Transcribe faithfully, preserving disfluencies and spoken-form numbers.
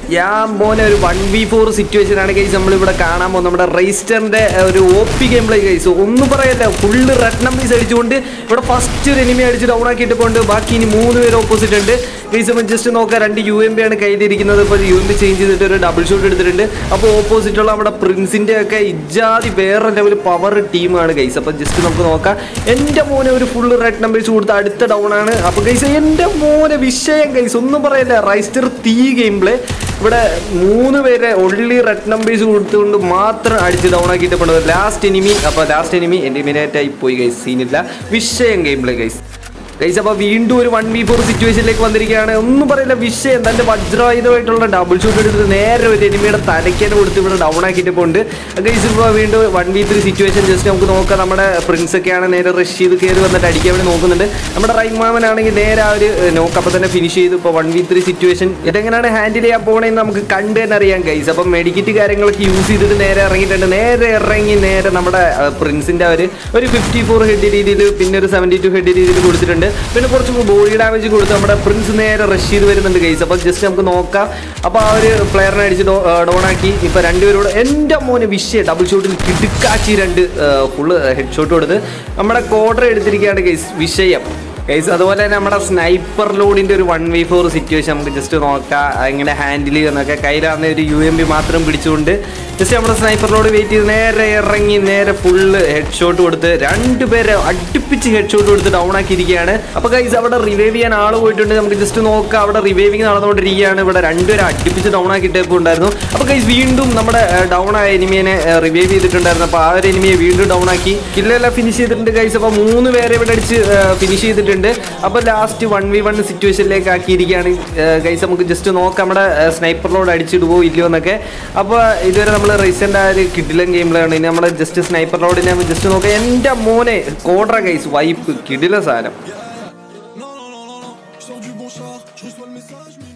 ഞാൻ മോനെ ഒരു വൺ വി ഫോർ സിറ്റുവേഷൻ ആണ് ഗൈസ് നമ്മളിവിടെ കാണാൻ പോകുന്നത്. നമ്മുടെ റൈസ്റ്ററിന്റെ ഒരു O P game play guys, ഒന്നും പറയല്ല, ഫുള്ള് റെഡ് നമ്പേഴ്സ് അടിച്ചുകൊണ്ട് ഇവിടെ ഫസ്റ്റ് ഒരു എനിമി അടിച്ച് ഡൗൺ ആക്കിയിട്ട് കൊണ്ട് ബാക്കി ഇനി മൂന്ന് പേര് ഓപ്പോസിറ്റ് ഉണ്ട് ഗൈസ്. നമ്മൾ ജസ്റ്റ് നോക്കാം, രണ്ട് യു എം ബി ആണ് കയ്യിലിരിക്കുന്നത്. ഇപ്പോൾ യു എം ബി ചേഞ്ച് ചെയ്തിട്ട് ഒരു ഡബിൾ ഷോട്ട് എടുത്തിട്ടുണ്ട്. അപ്പോൾ ഓപ്പോസിറ്റുള്ള നമ്മുടെ പ്രിൻസിൻ്റെ ഒക്കെ ഇജാതി വേറെ ലെവൽ പവർ ടീമാണ് ഗൈസ്. അപ്പോൾ ജസ്റ്റ് നമുക്ക് നോക്കാം. എൻ്റെ മോനെ ഒരു ഫുള്ള് റെഡ് നമ്പേഴ്സ് കൊടുത്ത് അടുത്ത ഡൗൺ ആണ്. അപ്പോൾ ഗൈസ് എൻ്റെ മോനെ വിഷയം ഗൈസ്, ഒന്നും പറയല്ല, റൈസ്റ്റർ തീ ഗെയിം പ്ലേ. ഇവിടെ മൂന്ന് പേരെ ഒൺലി റെഡ് നമ്പേഴ്സ് കൊടുത്തുകൊണ്ട് മാത്രം അടിച്ച് ഡൗൺ ആക്കിയിട്ട് പോകേണ്ടത് ലാസ്റ്റ് എനിമി. അപ്പോൾ ലാസ്റ്റ് എനിമി എലിമിനേറ്റ് ആയി പോയി ഗൈസ്, സീനില്ല, വിഷയം ഗെയിം പ്ലേ ഗൈസ്. ഗൈസ് അപ്പോൾ വീണ്ടും ഒരു വൺ വി ഫോർ സിറ്റുവേഷനിലേക്ക് വന്നിരിക്കുകയാണ്. ഒന്നും പറയില്ല, വിഷയം തൻ്റെ വജ്രായുധമായിട്ടുള്ള ഡബിൾ ഷോട്ട് എടുത്തിട്ട് നേരെ ഒരു എനിമിയുടെ തലയ്ക്കാണ് കൊടുത്ത് ഇവിടെ ഡൗൺ ആക്കിയിട്ട് പോകുന്നുണ്ട് ഗൈസ്. ഇപ്പോൾ വീണ്ടും one v three situation just നമുക്ക് നോക്കാം. നമ്മുടെ പ്രിൻസൊക്കെയാണ് നേരെ റഷ് ചെയ്ത് കയറി വന്നിട്ട് അടിക്കാൻ വേണ്ടി നോക്കുന്നുണ്ട്. നമ്മുടെ റൈമാമനാണെങ്കിൽ നേരെ ആ ഒരു നോക്ക് അപ്പോൾ തന്നെ ഫിനിഷ് ചെയ്തു. ഇപ്പോൾ വൺ വി ത്രീ സിറ്റുവേഷൻ ഇതെങ്ങനെയാണ് ഹാൻഡിൽ ചെയ്യാൻ പോകണമെന്ന് നമുക്ക് കണ്ട് തന്നെ അറിയാം ഗൈസ്. അപ്പം മെഡിക്കറ്റ് കാര്യങ്ങളൊക്കെ യൂസ് ചെയ്തിട്ട് നേരെ ഇറങ്ങിയിട്ടുണ്ട്. നേരെ ഇറങ്ങി നേരെ നമ്മുടെ പ്രിൻസിൻ്റെ ഒരു ഒരു ഫിഫ്റ്റി ഫോർ ഹെഡ് രീതിയിൽ പിന്നെ ഒരു സെവൻറ്റി ടു ഹെഡ് രീതിയിൽ കൊടുത്തിട്ടുണ്ട്. പിന്നെ കുറച്ച് ബോഡി ഡാമേജ് കൊടുത്ത് നമ്മുടെ പ്രിൻസ് നേരെ റഷ് ചെയ്ത് വരുന്നുണ്ട് ഗൈസ്. അപ്പോൾ ജസ്റ്റ് നമുക്ക് നോക്കാം. അപ്പോൾ ആ ഒരു പ്ലെയറിനെ അടിച്ച് ഡൗൺ ആക്കി. ഇപ്പോൾ രണ്ടുപേരോട് എൻ്റെ മോനെ വിഷയം ഡബിൾ ഷോട്ടിൽ കിടുക്കാച്ചി രണ്ട് ഫുള്ള് ഹെഡ് ഷോട്ട് കൊടുത്ത് നമ്മുടെ കോഡർ എടുത്തിരിക്കുകയാണ് ഗൈസ്, വിഷയം ഗൈസ്. അതുപോലെ തന്നെ നമ്മുടെ സ്നൈപ്പർ ലോഡിൻ്റെ ഒരു വൺ വി ഫോർ സിറ്റുവേഷൻ നമുക്ക് ജസ്റ്റ് നോക്കാം എങ്ങനെ ഹാൻഡിൽ ചെയ്യുന്നൊക്കെ. കയ്യിലാവുന്ന ഒരു യു എം ബി മാത്രം പിടിച്ചുകൊണ്ട് ജസ്റ്റ് നമ്മുടെ സ്നൈപ്പർ ലോഡ് വെയിറ്റ് ചെയ്ത് നേരെ ഇറങ്ങി നേരെ ഫുള്ള് ഹെഡ് ഷോട്ട് കൊടുത്ത് രണ്ടുപേരെ അടുപ്പിച്ച് ഹെഡ് ഷോട്ട് കൊടുത്ത് ഡൗൺ ആക്കിയിരിക്കുകയാണ്. അപ്പോൾ ഗൈസ് അവിടെ റിവൈവ് ചെയ്യാൻ ആൾ പോയിട്ടുണ്ട്. നമുക്ക് ജസ്റ്റ് നോക്കാം, അവിടെ റിവൈവിങ് നടന്നുകൊണ്ടിരിക്കുകയാണ്. ഇവിടെ രണ്ടുപേരെ അടുപ്പിച്ച് ഡൗൺ ആക്കിയിട്ട് ഇപ്പോൾ ഉണ്ടായിരുന്നു. അപ്പോൾ ഗൈസ് വീണ്ടും നമ്മുടെ ഡൗൺ ആയ എനിമിയെ റിവൈവ് ചെയ്തിട്ടുണ്ടായിരുന്നു. അപ്പോൾ ആ ഒരു എനിമിയെ വീണ്ടും ഡൗൺ ആക്കി കില്ലെല്ലാം ഫിനിഷ് ചെയ്തിട്ടുണ്ട് ഗൈസ്. അപ്പോൾ മൂന്ന് പേരെ ഇവിടെ അടിച്ച് ഫിനിഷ് ചെയ്തിട്ടുണ്ട്. അപ്പോൾ ലാസ്റ്റ് വൺ വി വൺ സിറ്റുവേഷനിലേക്ക് ആക്കിയിരിക്കുകയാണ് ഗൈസ്. നമുക്ക് ജസ്റ്റ് നോക്കാം നമ്മുടെ സ്നൈപ്പറിലോട് അടിച്ചിടുവോ ഇല്ലയോ എന്നൊക്കെ. അപ്പോൾ ഇതുവരെ നമ്മൾ റീസെൻ്റ് ആ ഒരു കിഡിലൻ ഗെയിം പ്ലേ ആണ്. ഇനി നമ്മൾ ജസ്റ്റ് സ്നൈപ്പറിലോടിനെ ജസ്റ്റ് നോക്കാം. എൻ്റെ മോനെ കോഡ്ര ഗൈസ്, വൈപ്പ് കിഡില സാധനം.